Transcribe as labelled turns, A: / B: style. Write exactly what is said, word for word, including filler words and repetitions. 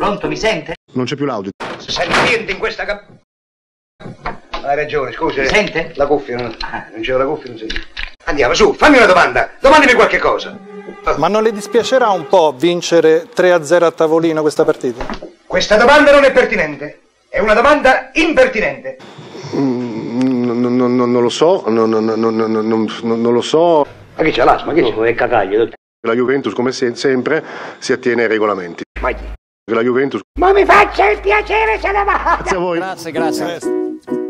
A: Pronto, mi sente?
B: Non c'è più l'audio.
C: Si sente niente in questa cap... Hai ragione, scusa.
A: Mi sente?
C: La cuffia, non, non c'era la cuffia, non sente. Andiamo, su, fammi una domanda. Domandami qualche cosa.
D: Ma non le dispiacerà un po' vincere tre a zero a tavolino questa partita?
C: Questa domanda non è pertinente. È una domanda impertinente.
B: Mm, non, non, non, non lo so, non, non, non, non, non, non lo so.
C: Ma chi c'è l'asma? Chi c'è?
A: Oh, è cagaglio.
B: La Juventus, come se, sempre, si attiene ai regolamenti.
C: Ma...
B: La Juventus...
C: Ma mi faccia il piacere se ne va!
B: Grazie a voi.
D: Grazie, grazie.